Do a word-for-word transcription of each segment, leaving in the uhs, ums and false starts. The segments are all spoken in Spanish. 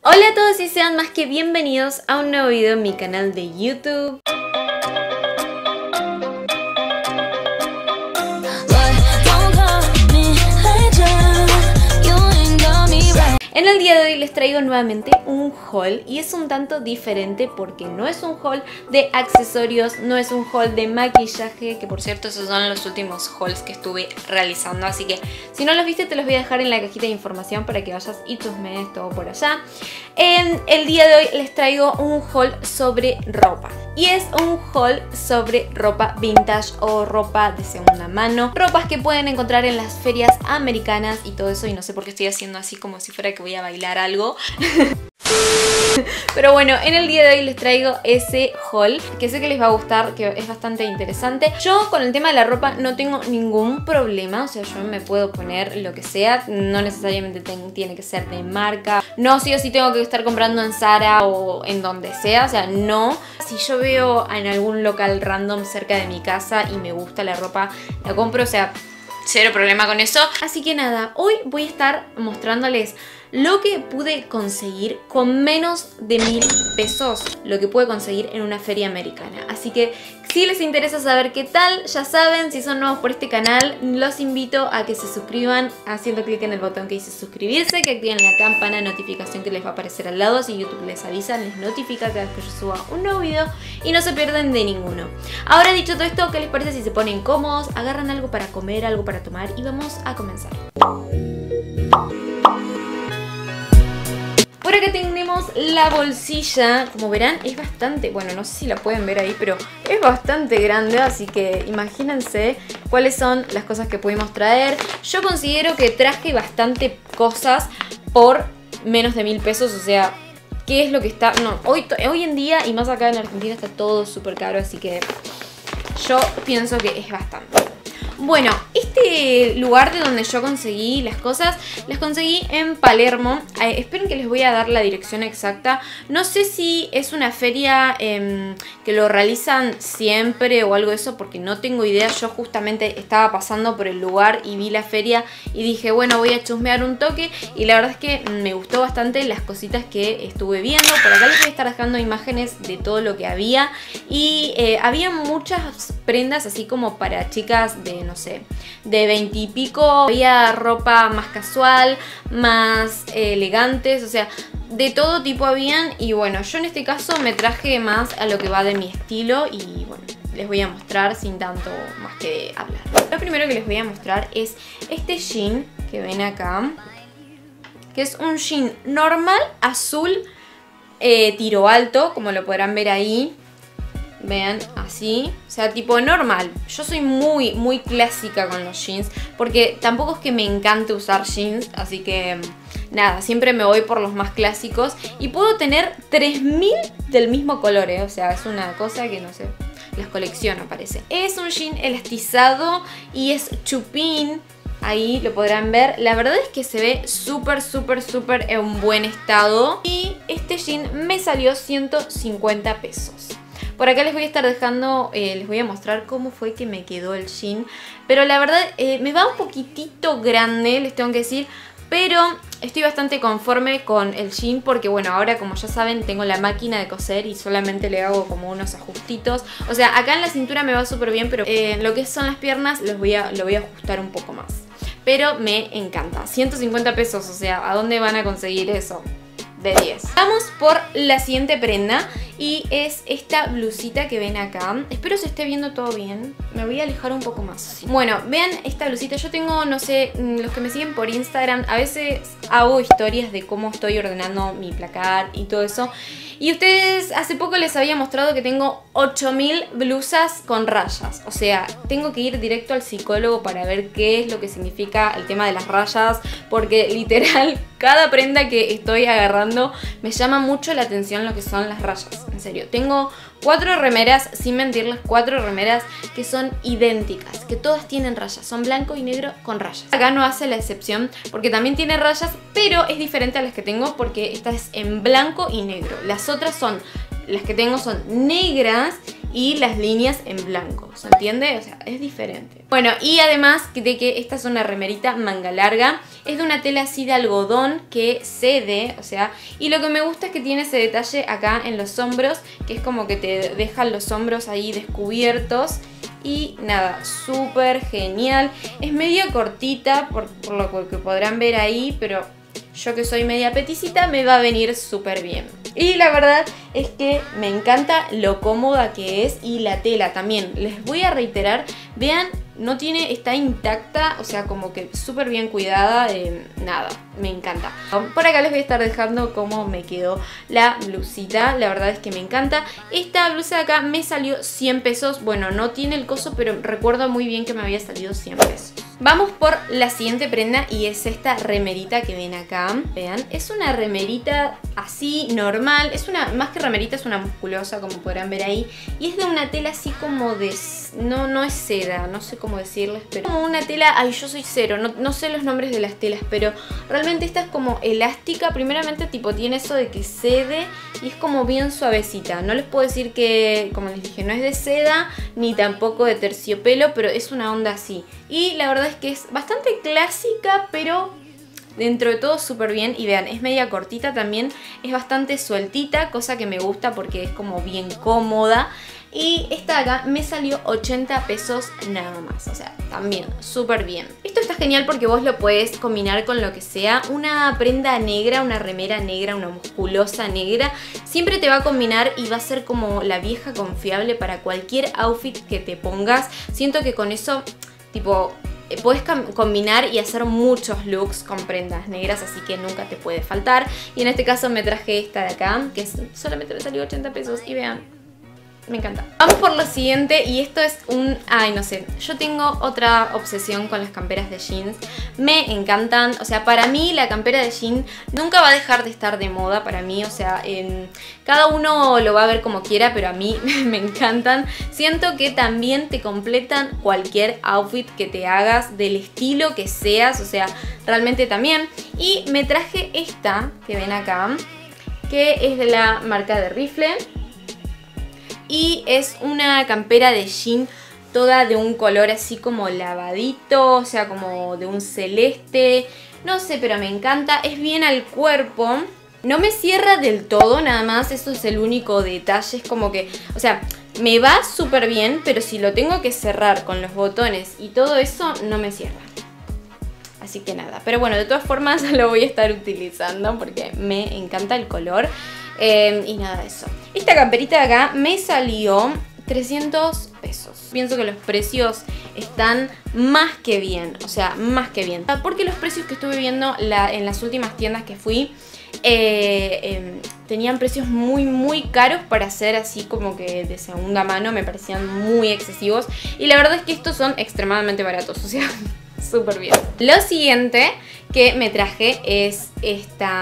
Hola a todos y sean más que bienvenidos a un nuevo video en mi canal de YouTube. En el día de hoy les traigo nuevamente un haul y es un tanto diferente porque no es un haul de accesorios, no es un haul de maquillaje, que por cierto esos son los últimos hauls que estuve realizando, así que si no los viste te los voy a dejar en la cajita de información para que vayas y chusmees todo por allá. En el día de hoy les traigo un haul sobre ropa y es un haul sobre ropa vintage o ropa de segunda mano, ropas que pueden encontrar en las ferias americanas y todo eso, y no sé por qué estoy haciendo así como si fuera que voy a bailar algo. Pero bueno, en el día de hoy les traigo ese haul que sé que les va a gustar, que es bastante interesante. Yo con el tema de la ropa no tengo ningún problema, o sea, yo me puedo poner lo que sea, no necesariamente tiene que ser de marca, no sí o sí tengo que estar comprando en Zara o en donde sea, o sea, no. Si yo veo en algún local random cerca de mi casa y me gusta la ropa, la compro, o sea, cero problema con eso. Así que nada, hoy voy a estar mostrándoles lo que pude conseguir con menos de mil pesos, lo que pude conseguir en una feria americana. Así que si les interesa saber qué tal, ya saben, si son nuevos por este canal, los invito a que se suscriban haciendo clic en el botón que dice suscribirse, que activen la campana de notificación que les va a aparecer al lado, si YouTube les avisa, les notifica cada vez que yo suba un nuevo video y no se pierden de ninguno. Ahora dicho todo esto, ¿qué les parece si se ponen cómodos, agarran algo para comer, algo para tomar y vamos a comenzar? Por acá tenemos la bolsilla, como verán es bastante, bueno no sé si la pueden ver ahí, pero es bastante grande, así que imagínense cuáles son las cosas que pudimos traer. Yo considero que traje bastante cosas por menos de mil pesos, o sea, ¿qué es lo que está? No, hoy, hoy en día y más acá en Argentina está todo súper caro, así que yo pienso que es bastante. Bueno, este lugar de donde yo conseguí las cosas, las conseguí en Palermo. Eh, esperen que les voy a dar la dirección exacta. No sé si es una feria eh, que lo realizan siempre o algo de eso, porque no tengo idea. Yo justamente estaba pasando por el lugar y vi la feria y dije, bueno, voy a chusmear un toque. Y la verdad es que me gustó bastante las cositas que estuve viendo. Por acá les voy a estar dejando imágenes de todo lo que había. Y eh, había muchas prendas así como para chicas de, no sé, de veinte y pico. Había ropa más casual, más eh, elegantes, o sea, de todo tipo habían. Y bueno, yo en este caso me traje más a lo que va de mi estilo y bueno, les voy a mostrar sin tanto más que hablar. Lo primero que les voy a mostrar es este jean que ven acá, que es un jean normal, azul, eh, tiro alto, como lo podrán ver ahí. Vean, así, o sea, tipo normal. Yo soy muy, muy clásica con los jeans, porque tampoco es que me encante usar jeans, así que nada, siempre me voy por los más clásicos. Y puedo tener tres mil del mismo color, ¿eh? O sea, es una cosa que no sé, las colecciono parece. Es un jean elastizado y es chupín. Ahí lo podrán ver. La verdad es que se ve súper, súper, súper en buen estado. Y este jean me salió ciento cincuenta pesos. Por acá les voy a estar dejando, eh, les voy a mostrar cómo fue que me quedó el jean. Pero la verdad eh, me va un poquitito grande, les tengo que decir. Pero estoy bastante conforme con el jean porque bueno, ahora como ya saben tengo la máquina de coser y solamente le hago como unos ajustitos. O sea, acá en la cintura me va súper bien, pero eh, en lo que son las piernas los voy a, lo voy a ajustar un poco más. Pero me encanta, ciento cincuenta pesos, o sea, ¿a dónde van a conseguir eso? De diez. Vamos por la siguiente prenda y es esta blusita que ven acá. Espero se esté viendo todo bien. Me voy a alejar un poco más. Así. Bueno, vean esta blusita. Yo tengo, no sé, los que me siguen por Instagram, a veces hago historias de cómo estoy ordenando mi placar y todo eso. Y ustedes, hace poco les había mostrado que tengo ocho mil blusas con rayas. O sea, tengo que ir directo al psicólogo para ver qué es lo que significa el tema de las rayas. Porque literal, cada prenda que estoy agarrando me llama mucho la atención lo que son las rayas. En serio, tengo cuatro remeras, sin mentirles, cuatro remeras que son idénticas, que todas tienen rayas, son blanco y negro con rayas. Acá no hace la excepción porque también tiene rayas, pero es diferente a las que tengo porque esta es en blanco y negro. Las otras son, las que tengo son negras y las líneas en blanco, ¿se entiende? O sea, es diferente. Bueno, y además de que esta es una remerita manga larga, es de una tela así de algodón que cede, o sea, y lo que me gusta es que tiene ese detalle acá en los hombros, que es como que te dejan los hombros ahí descubiertos. Y nada, súper genial. Es media cortita por, por lo que podrán ver ahí, pero yo que soy media peticita me va a venir súper bien. Y la verdad es que me encanta lo cómoda que es y la tela también. Les voy a reiterar, vean, no tiene, está intacta, o sea, como que súper bien cuidada, eh, nada, me encanta. Por acá les voy a estar dejando cómo me quedó la blusita, la verdad es que me encanta. Esta blusa de acá me salió cien pesos, bueno, no tiene el coso, pero recuerdo muy bien que me había salido cien pesos. Vamos por la siguiente prenda y es esta remerita que ven acá. Vean, es una remerita así normal, es una, más que remerita es una musculosa como podrán ver ahí. Y es de una tela así como de, no, no es seda, no sé cómo decirles, pero como una tela, ay yo soy cero, no, no sé los nombres de las telas, pero realmente esta es como elástica. Primeramente tipo tiene eso de que cede y es como bien suavecita. No les puedo decir que, como les dije, no es de seda ni tampoco de terciopelo, pero es una onda así. Y la verdad es que es bastante clásica, pero dentro de todo súper bien. Y vean, es media cortita también, es bastante sueltita, cosa que me gusta porque es como bien cómoda. Y esta de acá me salió ochenta pesos nada más, o sea, también súper bien. Esto está genial porque vos lo puedes combinar con lo que sea. Una prenda negra, una remera negra, una musculosa negra, siempre te va a combinar y va a ser como la vieja confiable para cualquier outfit que te pongas. Siento que con eso, tipo, puedes combinar y hacer muchos looks con prendas negras, así que nunca te puede faltar. Y en este caso me traje esta de acá, que solamente me salió ochenta pesos y vean, me encanta. Vamos por lo siguiente y esto es un... Ay, no sé. Yo tengo otra obsesión con las camperas de jeans. Me encantan. O sea, para mí la campera de jeans nunca va a dejar de estar de moda para mí. O sea, en... cada uno lo va a ver como quiera, pero a mí me encantan. Siento que también te completan cualquier outfit que te hagas, del estilo que seas. O sea, realmente también. Y me traje esta que ven acá, que es de la marca de Rifle. Y es una campera de jean toda de un color así como lavadito, o sea, como de un celeste. No sé, pero me encanta. Es bien al cuerpo. No me cierra del todo, nada más. Eso es el único detalle. Es como que, o sea, me va súper bien, pero si lo tengo que cerrar con los botones y todo eso, no me cierra. Así que nada. Pero bueno, de todas formas lo voy a estar utilizando porque me encanta el color. Eh, y nada de eso. Esta camperita de acá me salió trescientos pesos. Pienso que los precios están más que bien. O sea, más que bien. Porque los precios que estuve viendo la, en las últimas tiendas que fui eh, eh, tenían precios muy muy caros para ser así como que de segunda mano. Me parecían muy excesivos. Y la verdad es que estos son extremadamente baratos. O sea, súper bien. Lo siguiente que me traje es esta...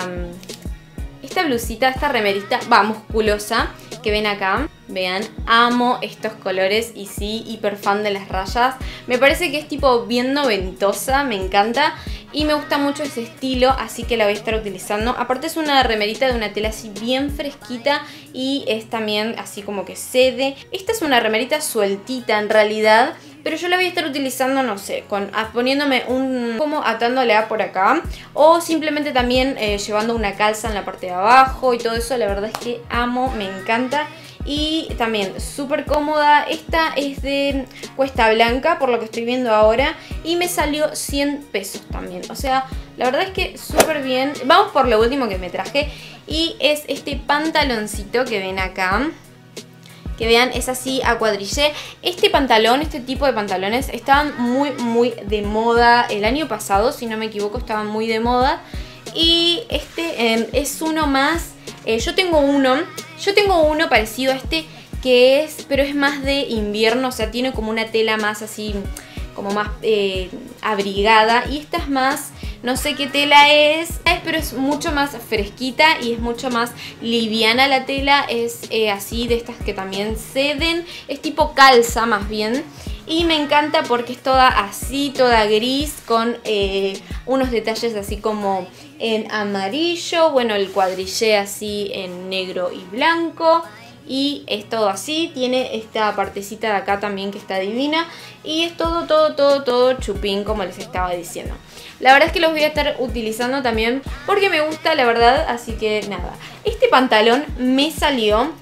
Esta blusita, esta remerita, va, musculosa, que ven acá. Vean, amo estos colores y sí, hiper fan de las rayas. Me parece que es tipo bien noventosa, me encanta. Y me gusta mucho ese estilo, así que la voy a estar utilizando. Aparte es una remerita de una tela así bien fresquita y es también así como que cede. Esta es una remerita sueltita en realidad, pero yo la voy a estar utilizando, no sé, con, poniéndome un... como atándola por acá. O simplemente también eh, llevando una calza en la parte de abajo y todo eso. La verdad es que amo, me encanta. Y también súper cómoda. Esta es de Cuesta Blanca, por lo que estoy viendo ahora. Y me salió cien pesos también. O sea, la verdad es que súper bien. Vamos por lo último que me traje. Y es este pantaloncito que ven acá. Que vean, es así a cuadrillé. Este pantalón, este tipo de pantalones estaban muy, muy de moda el año pasado, si no me equivoco, estaban muy de moda. Y este eh, es uno más. Eh, yo tengo uno, yo tengo uno parecido a este que es, pero es más de invierno, o sea, tiene como una tela más así, como más eh, abrigada. Y esta es más, no sé qué tela es, pero es mucho más fresquita y es mucho más liviana la tela. Es eh, así, de estas que también ceden, es tipo calza más bien. Y me encanta porque es toda así, toda gris, con eh, unos detalles así como en amarillo. Bueno, el cuadrillé así en negro y blanco. y es todo así. Tiene esta partecita de acá también que está divina y es todo, todo, todo, todo chupín, como les estaba diciendo. La verdad es que los voy a estar utilizando también porque me gusta, la verdad, así que nada. Este pantalón me salió,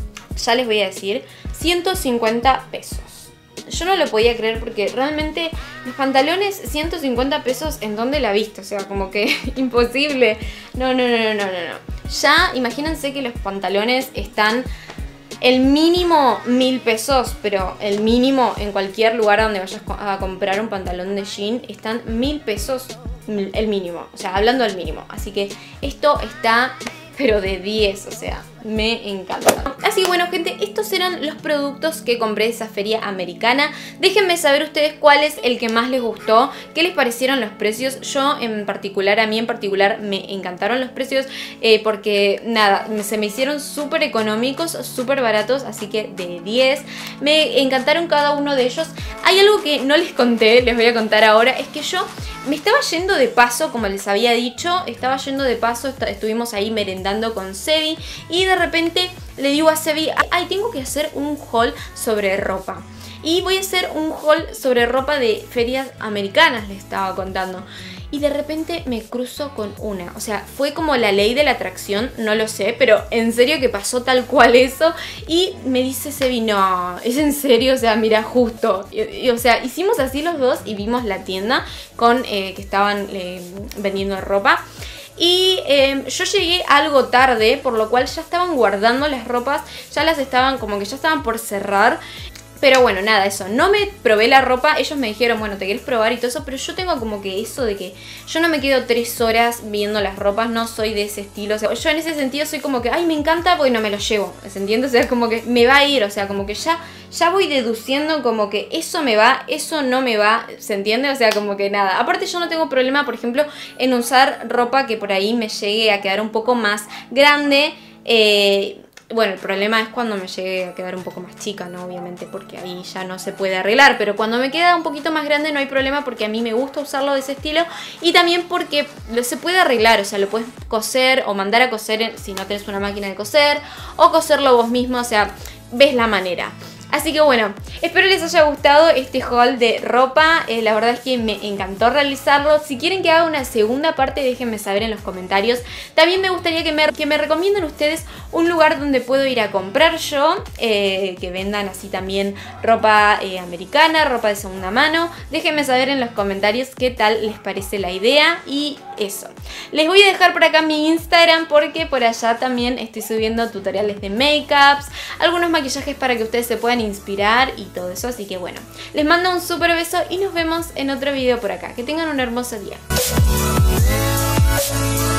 ya les voy a decir, ciento cincuenta pesos. Yo no lo podía creer porque realmente los pantalones ciento cincuenta pesos, ¿en dónde la viste? O sea, como que imposible. No, no, no, no, no, no. Ya imagínense que los pantalones están el mínimo mil pesos, pero el mínimo en cualquier lugar donde vayas a comprar un pantalón de jean están mil pesos el mínimo. O sea, hablando del mínimo. Así que esto está pero de diez, o sea, me encanta. Así que bueno, gente, estos eran los productos que compré de esa feria americana. Déjenme saber ustedes cuál es el que más les gustó, qué les parecieron los precios. Yo en particular, a mí en particular me encantaron los precios eh, porque nada, se me hicieron súper económicos, súper baratos, así que de diez. Me encantaron cada uno de ellos. Hay algo que no les conté, les voy a contar ahora, es que yo me estaba yendo de paso, como les había dicho, estaba yendo de paso, est estuvimos ahí merendando con Sebi y de repente le digo a Sebi, ay, tengo que hacer un haul sobre ropa. Y voy a hacer un haul sobre ropa de ferias americanas, le estaba contando. Y de repente me cruzo con una. O sea, fue como la ley de la atracción, no lo sé, pero en serio que pasó tal cual eso. Y me dice Sebi, no, es en serio, o sea, mira, justo. Y, y, o sea, hicimos así los dos y vimos la tienda con eh, que estaban eh, vendiendo ropa. Y eh, yo llegué algo tarde, por lo cual ya estaban guardando las ropas, ya las estaban como que ya estaban por cerrar. Pero bueno, nada, eso, no me probé la ropa, ellos me dijeron, bueno, ¿te querés probar y todo eso? Pero yo tengo como que eso de que yo no me quedo tres horas viendo las ropas, no soy de ese estilo. O sea, yo en ese sentido soy como que, ay, me encanta, porque no me lo llevo, ¿se entiende? O sea, como que me va a ir, o sea, como que ya, ya voy deduciendo como que eso me va, eso no me va, ¿se entiende? O sea, como que nada. Aparte yo no tengo problema, por ejemplo, en usar ropa que por ahí me llegue a quedar un poco más grande, eh... Bueno, el problema es cuando me llegue a quedar un poco más chica, ¿no? Obviamente, porque ahí ya no se puede arreglar. Pero cuando me queda un poquito más grande no hay problema porque a mí me gusta usarlo de ese estilo. Y también porque lo, se puede arreglar, o sea, lo puedes coser o mandar a coser si no tenés una máquina de coser. O coserlo vos mismo, o sea, ves la manera. Así que bueno, espero les haya gustado este haul de ropa, eh, la verdad es que me encantó realizarlo. Si quieren que haga una segunda parte, déjenme saber en los comentarios. También me gustaría que me, que me recomienden ustedes un lugar donde puedo ir a comprar yo, eh, que vendan así también ropa eh, americana, ropa de segunda mano. Déjenme saber en los comentarios qué tal les parece la idea y eso. Les voy a dejar por acá mi Instagram porque por allá también estoy subiendo tutoriales de make-ups, algunos maquillajes para que ustedes se puedan inspirar y todo eso. Así que bueno, les mando un súper beso y nos vemos en otro video por acá. Que tengan un hermoso día.